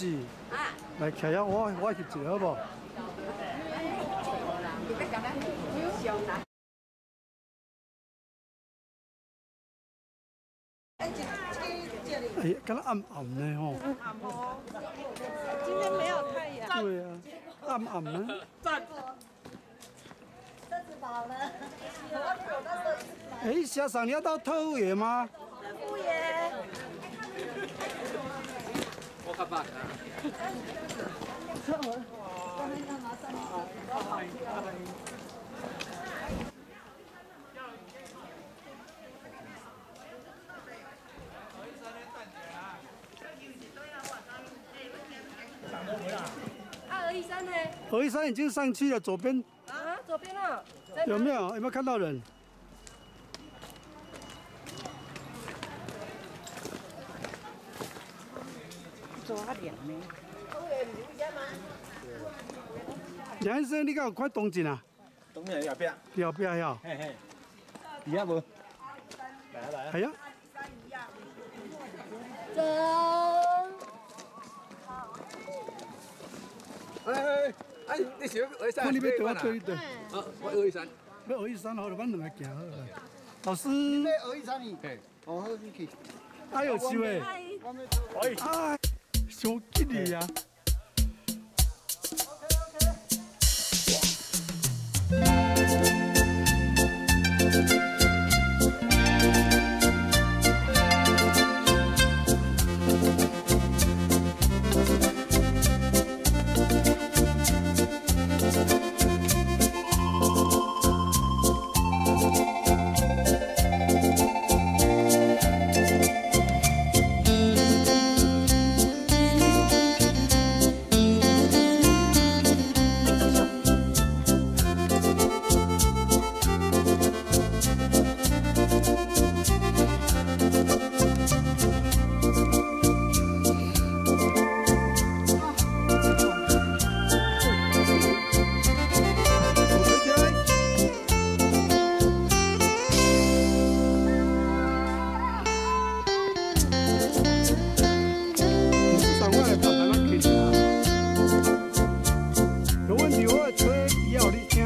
子，来徛遐，我翕一个好不？哎，敢若暗暗的吼。 暗哦，今天没有太阳。 对啊，暗暗的。 赞。 车子饱了， 哎，下场你要到特务爷吗？ 特务爷。 我看吧。 213呢 213已经上去了，左边。 啊，左边了。 有没有？有没有看到人？ 抓脸呢？ 梁先生，你敢有看动静啊？ 东面后壁， 后壁呀。 嘿嘿，伫遐无？来啊来啊！ 系啊。 走。 哎，你是213？ 看你要多对对。 啊，我213。 要213好了，咱两个行好了。老师。 你要213呢？嘿。哦，好，你去。 哎呦，是喂。哎，小吉利啊！有问题我吹要你听。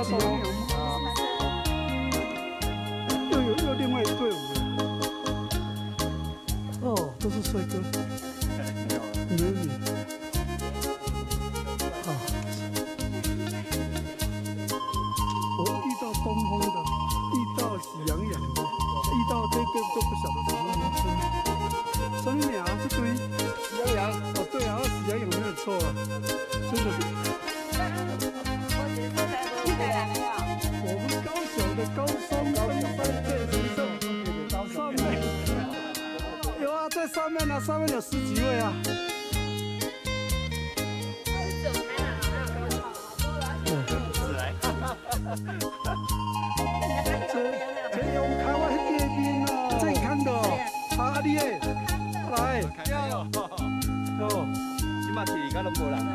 到东哦，又另外一队伍了。哦，都是帅哥，美女。啊，我遇到东风的，遇到喜洋洋的，遇到这个都不晓得什么名称。什么鸟？这堆喜羊羊。 哦，对啊，喜洋洋没有错啊，真的。 我们高雄的高松登山健行社上面有啊，在上面呢，上面有10几位啊。这有台湾叶兵哦，健康的哦，阿丽诶，来，哦， 起码体力都无人啊。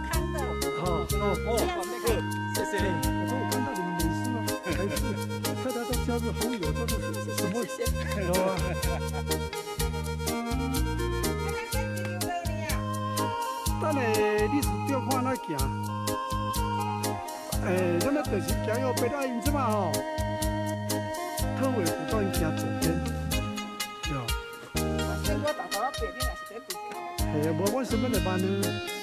谢谢。 我说我看到你们脸书啊，还是看他都加入好友，叫做什么？有啊。等下你是钓看哪行？咱们就是行到北大营这嘛吼，特委辅导因行整天，对啊。 我大头白天也是在补课。 无我什么来办呢？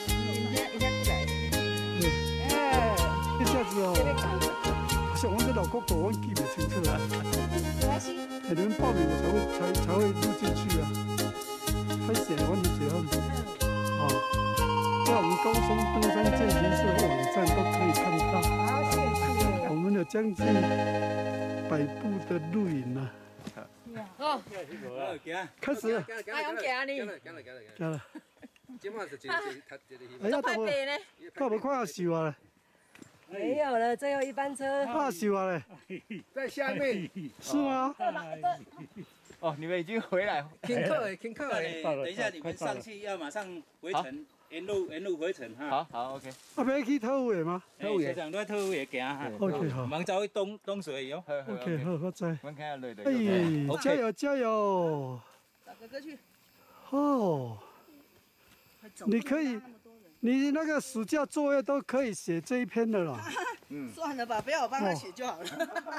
一下子哦，像我这老国狗，我记不清楚啊。 没关系。 你们报名我才会录进去啊。太显我们这样子。哦，在我们高松登山健行社网站都可以看到。 好，谢谢。 我们有将近100部的录影啊。 哦， 开始了。 哎，我行你。 行了。 今晚是这个哎呀，大伯，大伯快要收啊了。 没有了，最后一班车。 快收啊嘞， 在下面。 是吗？ 哦，你们已经回来。 听课，听课。 等一下你们上去要马上回程，沿路回程哈。 好 ，OK。 啊，要去特务的吗？ 社长都在特务也行哈。 OK 好。 忙走去东水哟。 OK 好，我知。 我看下累的。 哎，加油加油！ 找哥哥去。 哦，你可以。 你那个暑假作业都可以写这一篇的了。 算了吧，不要我帮他写就好了。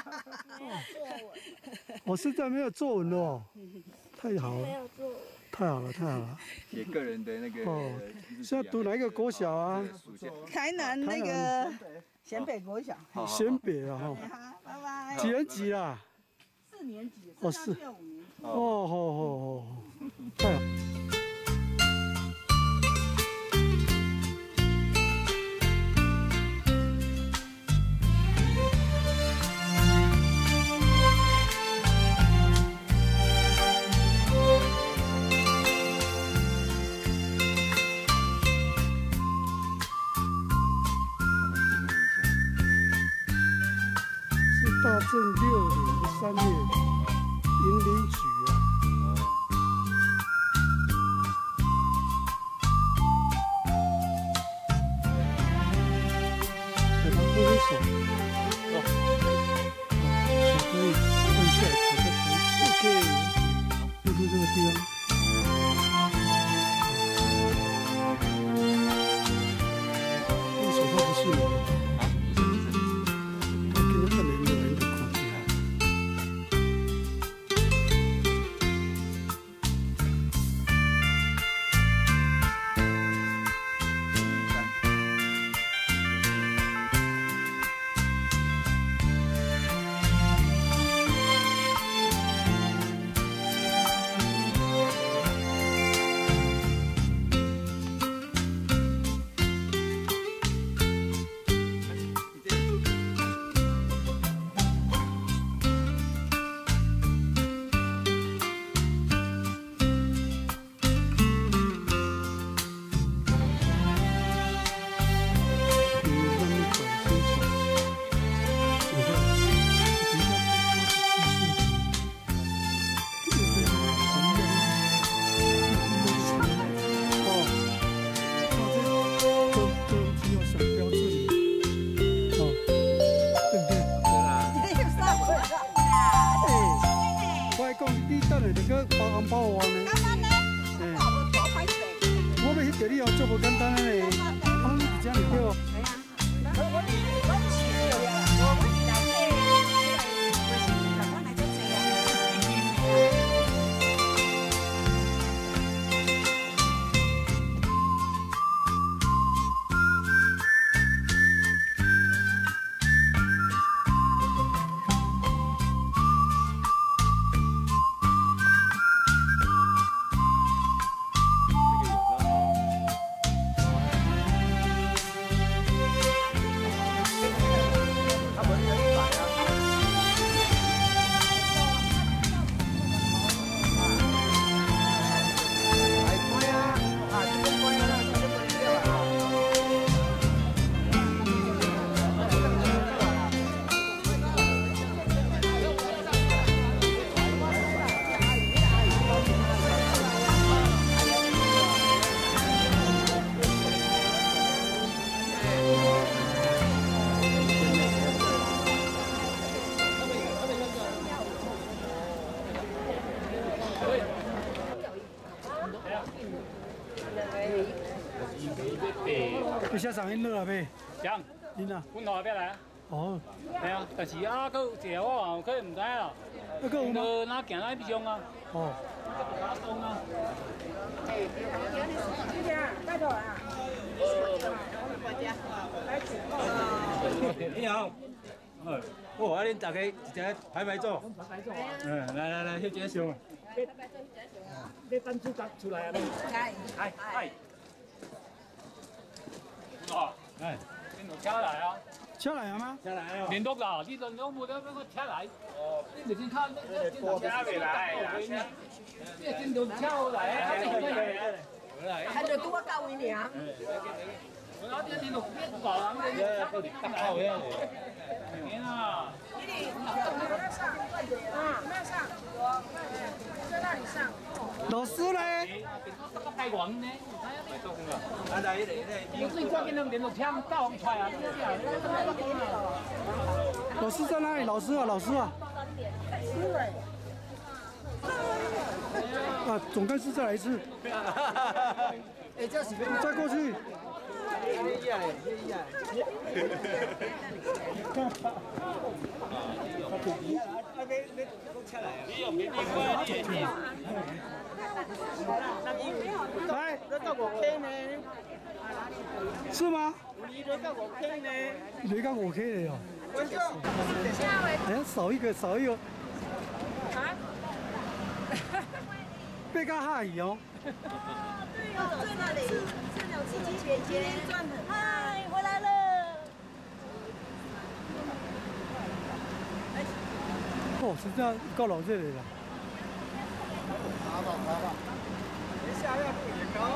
我现在没有作文哦，太好了， 没有做。 太好了，太好了。 写个人的那个。 哦，现在读哪一个国小啊？ 台南那个咸北国小。 咸北啊哈。 好，拜拜。 几年级啦 ？4年级。 哦是。 5年级。 哦，好，太好。 大正6年的3月，迎领曲啊。给他挥挥手。哦。手可以放下，手在抬起。OK。就是这个地方。这个手套不是我的。 这场因落啊呗， 讲， 因啊， 阮后壁来。 哦， 系啊，但是啊，佮一个我可能唔知啦。 那个有吗？ 哪行哪必上啊？ 哦， 打工啊。 你好。哦，啊，恁大家一只排排坐。来，去接上。 你等主角出来啊！哎。哦，哎，你弄车来啊？ 车来啊吗？ 下来哦。 联络啦，你联络冇得那个车来。哦，你先看那车未来啦，你先动车来啊！ 还得多高一点。 我那天你弄别搞啦，你打好呀。天啊！ 老师嘞？ 太远呢。 啊，来， 你最关键的联络车到出来啊！ 老师在哪里？老师啊，老师啊！啊，总干事再来一次。再过去。来，是吗？你到5K 了哟。哎，少一个。啊？被他害哦。 对哦，在哪里？是鸟七七姐姐赚的。嗨，回来了。 哦，实际上够老这里了。爬吧。等下要不也高。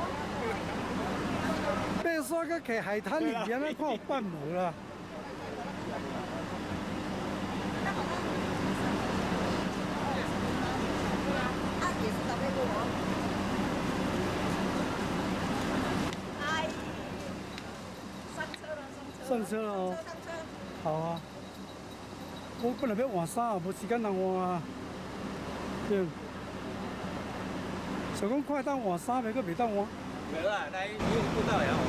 被说个去海滩里面那看有半模了。 也是准备过哦。哎， 上车了哦。好啊。我本来要换衫啊，无时间通换啊。对。想讲快当换衫，袂个袂当换。 没啦，来，你有顾到呀？